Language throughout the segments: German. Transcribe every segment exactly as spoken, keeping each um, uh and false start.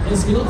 Eskimos.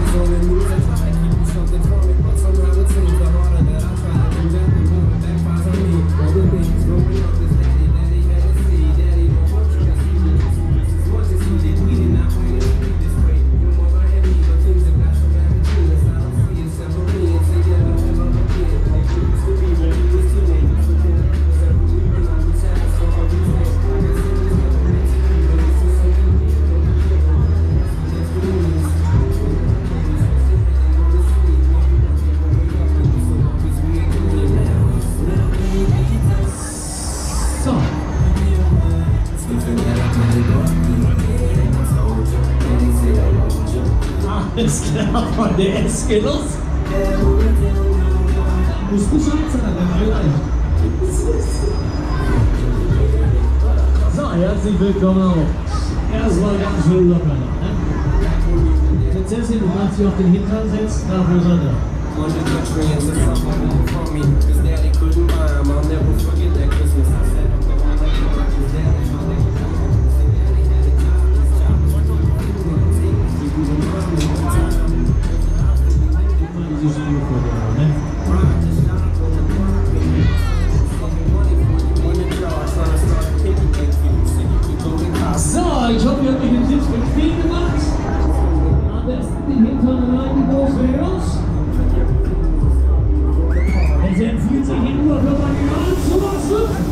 Ist klar von der Eskimos. Muss Bescheid sagen, vielleicht. So, herzlich willkommen auch. Erstmal ganz schön locker noch, ne? Prinzessin, du kannst dich auf den Hintern setzen, da wo seid ihr? So, ich hoffe, ihr habt euch den Sitz bequem gemacht. Am besten den Hintern rein, die große Jungs. Es empfiehlt sich, den Oberkörper gerade zu lassen.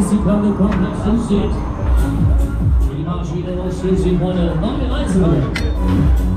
bis die Karte komplett still steht. Die Maschine aus Schleswig-Holstein neue Reise.